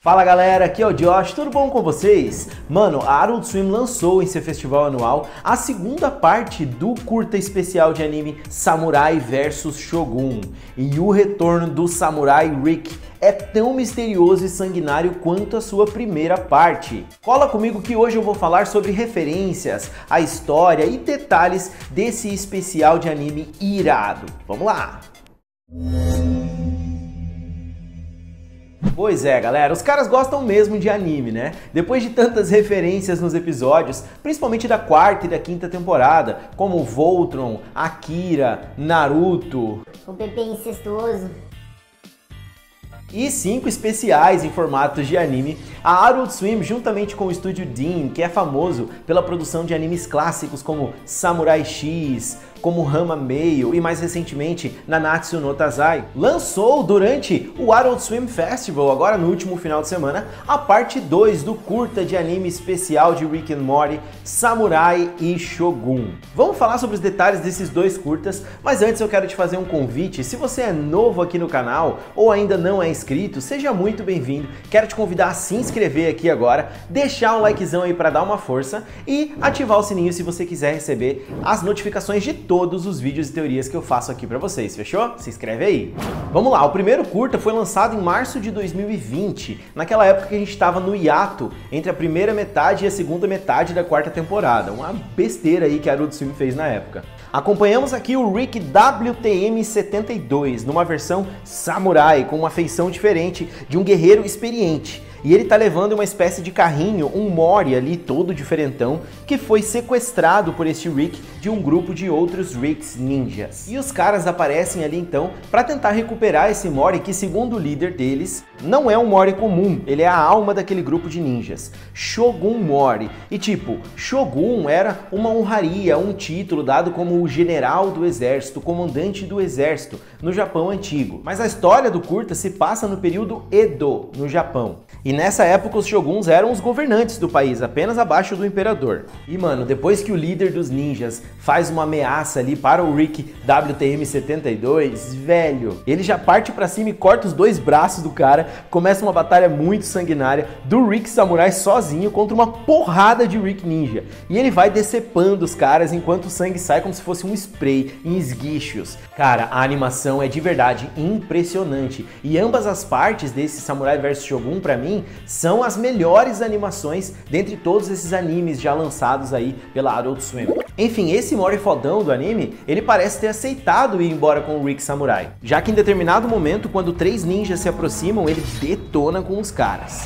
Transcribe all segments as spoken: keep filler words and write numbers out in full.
Fala galera, aqui é o Josh, tudo bom com vocês? Mano, a Adult Swim lançou em seu festival anual a segunda parte do curta especial de anime Samurai versus Shogun. E o retorno do Samurai Rick é tão misterioso e sanguinário quanto a sua primeira parte. Cola comigo que hoje eu vou falar sobre referências, a história e detalhes desse especial de anime irado. Vamos lá! Pois é, galera, os caras gostam mesmo de anime, né? Depois de tantas referências nos episódios, principalmente da quarta e da quinta temporada, como Voltron, Akira, Naruto... O bebê incestuoso... e cinco especiais em formatos de anime, a Adult Swim, juntamente com o estúdio Dean, que é famoso pela produção de animes clássicos como Samurai X, como Ranma Meio e mais recentemente Nanatsu no Taizai, lançou durante o Adult Swim Festival, agora no último final de semana, a parte dois do curta de anime especial de Rick and Morty, Samurai e Shogun. Vamos falar sobre os detalhes desses dois curtas, mas antes eu quero te fazer um convite. Se você é novo aqui no canal ou ainda não é inscrito, seja muito bem-vindo. Quero te convidar a se inscrever aqui agora, deixar um likezão aí para dar uma força e ativar o sininho se você quiser receber as notificações de todos os vídeos e teorias que eu faço aqui para vocês, fechou? Se inscreve aí. Vamos lá, o primeiro curta foi lançado em março de dois mil e vinte, naquela época que a gente estava no hiato entre a primeira metade e a segunda metade da quarta temporada, uma besteira aí que a Adult Swim fez na época. Acompanhamos aqui o Rick W T M setenta e dois, numa versão samurai, com uma feição diferente de um guerreiro experiente. E ele tá levando uma espécie de carrinho, um Mori ali todo diferentão, que foi sequestrado por este Rick de um grupo de outros Ricks ninjas. E os caras aparecem ali então para tentar recuperar esse Mori que, segundo o líder deles, não é um Mori comum, ele é a alma daquele grupo de ninjas, Shogun Mori. E tipo, Shogun era uma honraria, um título dado como o general do exército, o comandante do exército, no Japão antigo. Mas a história do curta se passa no período Edo, no Japão. E nessa época os Shoguns eram os governantes do país, apenas abaixo do imperador. E mano, depois que o líder dos ninjas faz uma ameaça ali para o Rick W T M setenta e dois, velho, ele já parte pra cima e corta os dois braços do cara, começa uma batalha muito sanguinária do Rick Samurai sozinho contra uma porrada de Rick Ninja. E ele vai decepando os caras enquanto o sangue sai como se fosse um spray em esguichos. Cara, a animação é de verdade impressionante. E ambas as partes desse Samurai versus Shogun, pra mim, são as melhores animações dentre todos esses animes já lançados aí pela Adult Swim. Enfim, esse Mori fodão do anime, ele parece ter aceitado ir embora com o Rick Samurai, já que em determinado momento, quando três ninjas se aproximam, ele detona com os caras.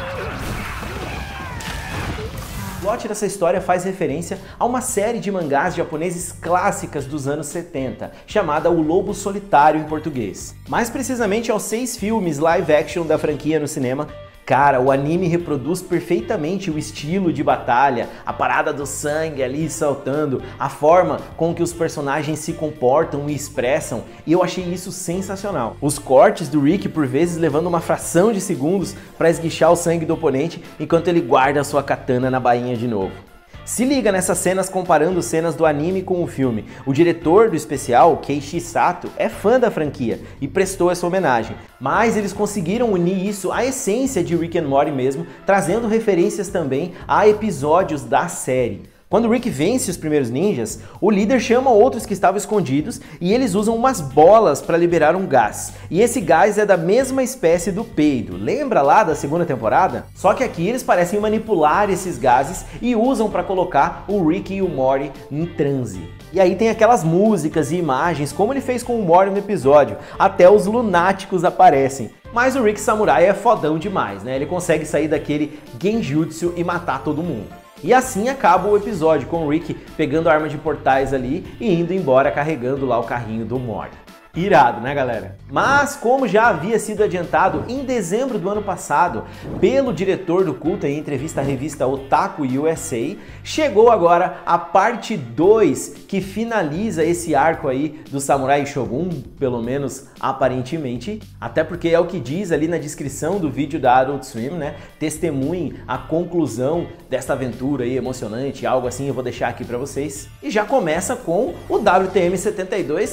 O plot dessa história faz referência a uma série de mangás japoneses clássicas dos anos setenta, chamada O Lobo Solitário em português. Mais precisamente aos seis filmes live action da franquia no cinema. Cara, o anime reproduz perfeitamente o estilo de batalha, a parada do sangue ali saltando, a forma com que os personagens se comportam e expressam, e eu achei isso sensacional. Os cortes do Rick, por vezes, levando uma fração de segundos para esguichar o sangue do oponente, enquanto ele guarda a sua katana na bainha de novo. Se liga nessas cenas comparando cenas do anime com o filme. O diretor do especial, Keiichi Sato, é fã da franquia e prestou essa homenagem. Mas eles conseguiram unir isso à essência de Rick and Morty mesmo, trazendo referências também a episódios da série. Quando o Rick vence os primeiros ninjas, o líder chama outros que estavam escondidos e eles usam umas bolas para liberar um gás. E esse gás é da mesma espécie do peido, lembra lá da segunda temporada? Só que aqui eles parecem manipular esses gases e usam para colocar o Rick e o Mori em transe. E aí tem aquelas músicas e imagens, como ele fez com o Mori no episódio, até os lunáticos aparecem. Mas o Rick Samurai é fodão demais, né? Ele consegue sair daquele genjutsu e matar todo mundo. E assim acaba o episódio, com o Rick pegando a arma de portais ali e indo embora carregando lá o carrinho do Mori. Irado, né, galera? Mas, como já havia sido adiantado em dezembro do ano passado pelo diretor do culto em entrevista à revista Otaku U S A, chegou agora a parte dois, que finaliza esse arco aí do Samurai Shogun, pelo menos aparentemente, até porque é o que diz ali na descrição do vídeo da Adult Swim, né? Testemunhem a conclusão desta aventura aí emocionante, algo assim eu vou deixar aqui pra vocês. E já começa com o W T M setenta e dois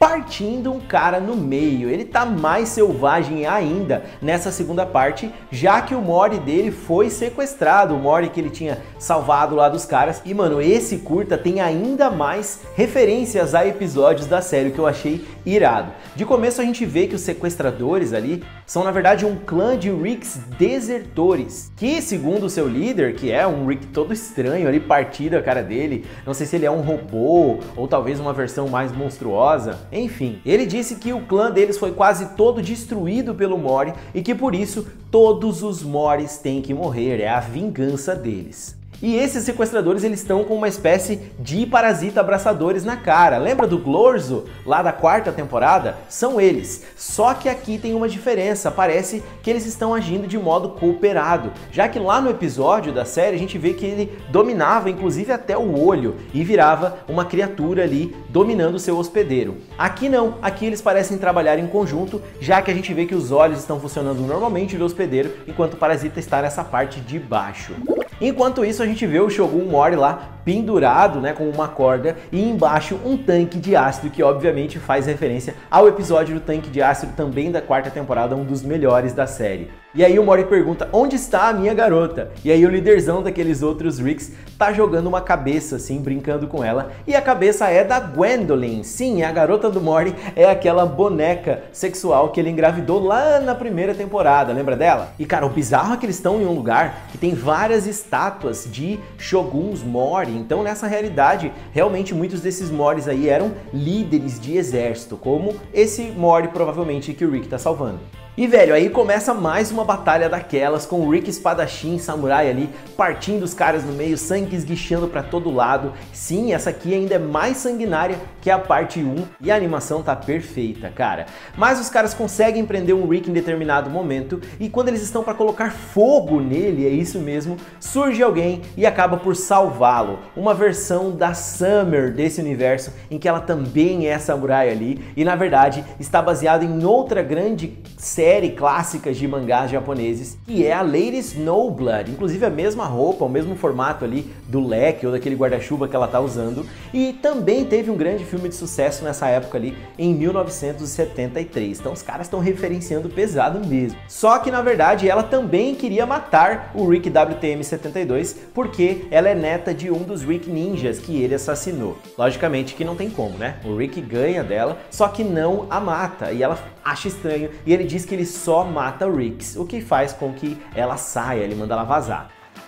partindo um cara no meio. Ele tá mais selvagem ainda nessa segunda parte, já que o Mori dele foi sequestrado, o Mori que ele tinha salvado lá dos caras. E mano, esse curta tem ainda mais referências a episódios da série, que eu achei irado. De começo a gente vê que os sequestradores ali são na verdade um clã de Ricks desertores, que segundo o seu líder, que é um Rick todo estranho ali, partido a cara dele, não sei se ele é um robô ou talvez uma versão mais monstruosa. Enfim, ele disse que o clã deles foi quase todo destruído pelo Mori e que por isso todos os Moris têm que morrer, é a vingança deles. E esses sequestradores, eles estão com uma espécie de parasita abraçadores na cara. Lembra do Glorzo, lá da quarta temporada? São eles. Só que aqui tem uma diferença, parece que eles estão agindo de modo cooperado, já que lá no episódio da série a gente vê que ele dominava inclusive até o olho e virava uma criatura ali dominando o seu hospedeiro. Aqui não, aqui eles parecem trabalhar em conjunto, já que a gente vê que os olhos estão funcionando normalmente do hospedeiro, enquanto o parasita está nessa parte de baixo. Enquanto isso, a gente vê o Shogun Mori lá pendurado, né, com uma corda e embaixo um tanque de ácido, que obviamente faz referência ao episódio do tanque de ácido também da quarta temporada, um dos melhores da série. E aí o Mori pergunta, onde está a minha garota? E aí o líderzão daqueles outros Ricks tá jogando uma cabeça assim, brincando com ela, e a cabeça é da Gwendolyn. Sim, a garota do Mori é aquela boneca sexual que ele engravidou lá na primeira temporada, lembra dela? E cara, o bizarro é que eles estão em um lugar que tem várias estátuas de Shoguns Mori, então nessa realidade, realmente muitos desses Moris aí eram líderes de exército, como esse Mori provavelmente que o Rick tá salvando. E velho, aí começa mais uma batalha daquelas, com o Rick espadachim samurai ali, partindo os caras no meio, sangue esguichando pra todo lado. Sim, essa aqui ainda é mais sanguinária que a parte um, e a animação tá perfeita, cara. Mas os caras conseguem prender um Rick em determinado momento, e quando eles estão pra colocar fogo nele, é isso mesmo, surge alguém e acaba por salvá-lo. Uma versão da Summer desse universo, em que ela também é samurai ali, e na verdade está baseada em outra grande série série clássica de mangás japoneses, que é a Lady Snowblood, inclusive a mesma roupa, o mesmo formato ali do leque ou daquele guarda-chuva que ela tá usando, e também teve um grande filme de sucesso nessa época ali, em mil novecentos e setenta e três, então os caras estão referenciando pesado mesmo. Só que na verdade ela também queria matar o Rick W T M setenta e dois, porque ela é neta de um dos Rick Ninjas que ele assassinou. Logicamente que não tem como, né? O Rick ganha dela, só que não a mata, e ela acha estranho, e ele diz que ele só mata Ricks, o que faz com que ela saia, ele manda ela vazar.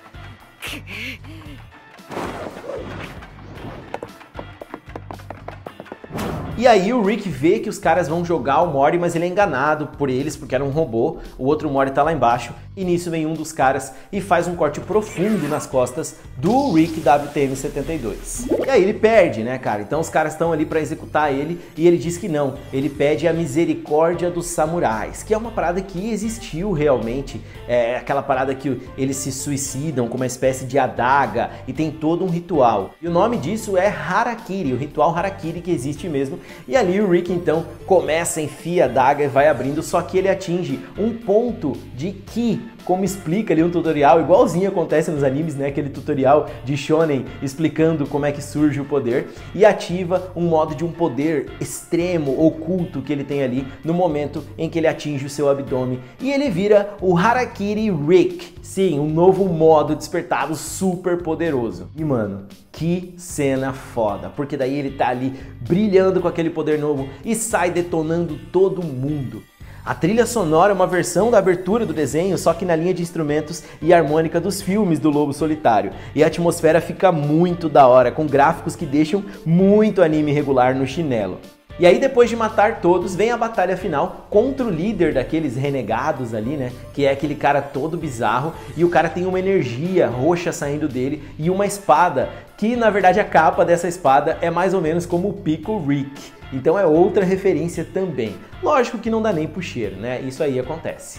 E aí o Rick vê que os caras vão jogar o Mori, mas ele é enganado por eles, porque era um robô, o outro Mori tá lá embaixo, e nisso vem um dos caras e faz um corte profundo nas costas do Rick W T M setenta e dois. E aí ele perde, né, cara? Então os caras estão ali pra executar ele, e ele diz que não, ele pede a misericórdia dos samurais, que é uma parada que existiu realmente, é aquela parada que eles se suicidam com uma espécie de adaga, e tem todo um ritual. E o nome disso é Harakiri, o ritual Harakiri que existe mesmo. E ali o Rick então começa, enfia a daga e vai abrindo, só que ele atinge um ponto de Ki, como explica ali um tutorial, igualzinho acontece nos animes, né? Aquele tutorial de shonen explicando como é que surge o poder, e ativa um modo de um poder extremo, oculto que ele tem ali no momento em que ele atinge o seu abdômen, e ele vira o Harakiri Rick. Sim, um novo modo despertado super poderoso. E mano, que cena foda, porque daí ele tá ali brilhando com aquele poder novo e sai detonando todo mundo. A trilha sonora é uma versão da abertura do desenho, só que na linha de instrumentos e harmônica dos filmes do Lobo Solitário. E a atmosfera fica muito da hora, com gráficos que deixam muito anime regular no chinelo. E aí depois de matar todos, vem a batalha final contra o líder daqueles renegados ali, né? Que é aquele cara todo bizarro, e o cara tem uma energia roxa saindo dele e uma espada, que na verdade a capa dessa espada é mais ou menos como o Pico Rick. Então é outra referência também. Lógico que não dá nem pro cheiro, né? Isso aí acontece.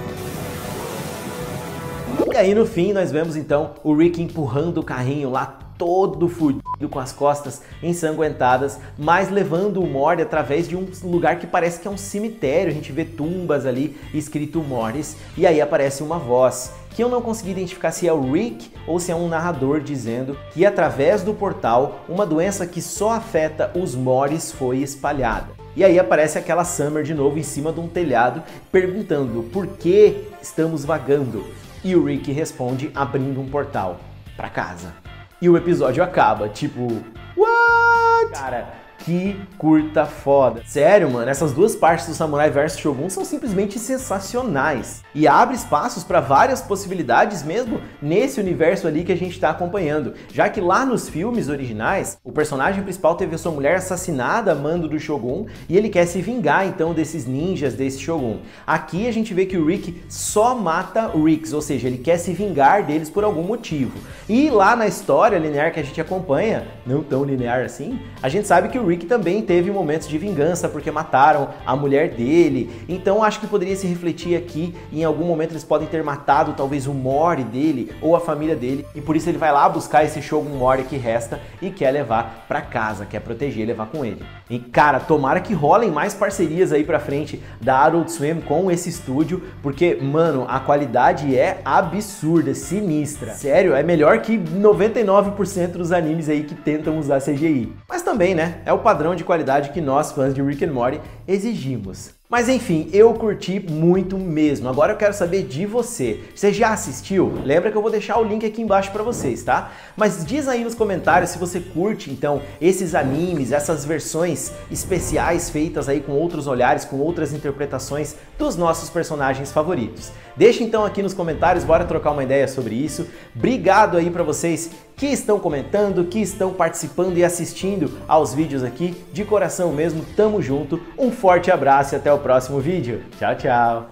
E aí no fim nós vemos então o Rick empurrando o carrinho lá todo fudido com as costas ensanguentadas, mas levando o Morty através de um lugar que parece que é um cemitério. A gente vê tumbas ali escrito Mortys, e aí aparece uma voz que eu não consegui identificar se é o Rick ou se é um narrador dizendo que através do portal uma doença que só afeta os Mortys foi espalhada. E aí aparece aquela Summer de novo em cima de um telhado perguntando por que estamos vagando. E o Rick responde abrindo um portal pra casa. E o episódio acaba, tipo, what? Cara, que curta foda. Sério, mano, essas duas partes do Samurai versus. Shogun são simplesmente sensacionais. E abre espaços para várias possibilidades mesmo nesse universo ali que a gente tá acompanhando. Já que lá nos filmes originais, o personagem principal teve a sua mulher assassinada a mando do Shogun e ele quer se vingar então desses ninjas, desse Shogun. Aqui a gente vê que o Rick só mata o Ricks, ou seja, ele quer se vingar deles por algum motivo. E lá na história linear que a gente acompanha, não tão linear assim, a gente sabe que o Rick também teve momentos de vingança porque mataram a mulher dele. Então acho que poderia se refletir aqui, em algum momento eles podem ter matado talvez o Morty dele ou a família dele, e por isso ele vai lá buscar esse Shogun Morty que resta e quer levar pra casa, quer proteger e levar com ele. E cara, tomara que rolem mais parcerias aí pra frente da Adult Swim com esse estúdio, porque mano, a qualidade é absurda, sinistra. Sério, é melhor que noventa e nove por cento dos animes aí que tentam usar C G I. Mas também, né, é o padrão de qualidade que nós, fãs de Rick and Morty, exigimos. Mas enfim, eu curti muito mesmo. Agora eu quero saber de você. Você já assistiu? Lembra que eu vou deixar o link aqui embaixo pra vocês, tá? Mas diz aí nos comentários se você curte, então, esses animes, essas versões especiais feitas aí com outros olhares, com outras interpretações dos nossos personagens favoritos. Deixa então aqui nos comentários, bora trocar uma ideia sobre isso. Obrigado aí pra vocês que estão comentando, que estão participando e assistindo aos vídeos aqui. De coração mesmo, tamo junto. Um forte abraço e até o próximo vídeo. Tchau, tchau.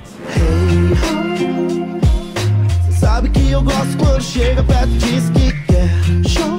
Hey, sabe que eu gosto quando chega perto, diz que quer.